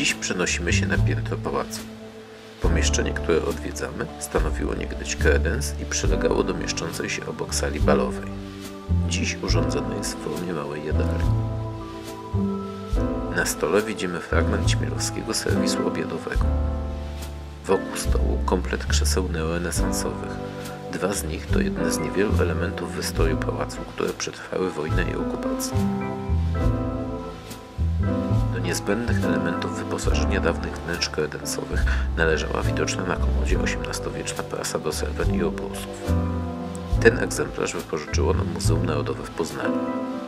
Dziś przenosimy się na piętro pałacu. Pomieszczenie, które odwiedzamy, stanowiło niegdyś kredens i przylegało do mieszczącej się obok sali balowej. Dziś urządzone jest w formie małej jadalni. Na stole widzimy fragment ćmielowskiego serwisu obiadowego. Wokół stołu komplet krzeseł neorenesansowych. 2 z nich to jedne z niewielu elementów wystroju pałacu, które przetrwały wojnę i okupację. Do niezbędnych elementów wyposażenia dawnych wnętrz kredensowych należała widoczna na komodzie XVIII-wieczna prasa do serwet i obrusów. Ten egzemplarz wypożyczyło nam Muzeum Narodowe w Poznaniu.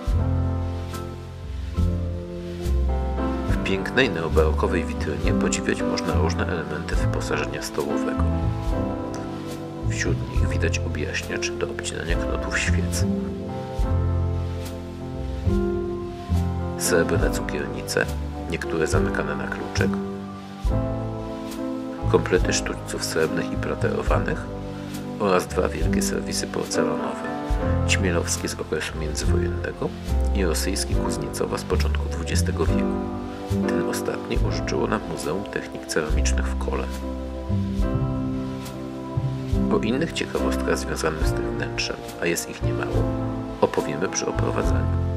W pięknej neobarokowej witrynie podziwiać można różne elementy wyposażenia stołowego. Wśród nich widać objaśniacz do obcinania knotów świec, srebrne cukiernice, niektóre zamykane na kluczek, komplety sztućców srebrnych i platerowanych oraz 2 wielkie serwisy porcelanowe, ćmielowskie z okresu międzywojennego i rosyjski Kuzniecowa z początku XX wieku. Ten ostatni użyczyło nam Muzeum Technik Ceramicznych w Kole. O innych ciekawostkach związanych z tym wnętrzem, a jest ich niemało, opowiemy przy oprowadzaniu.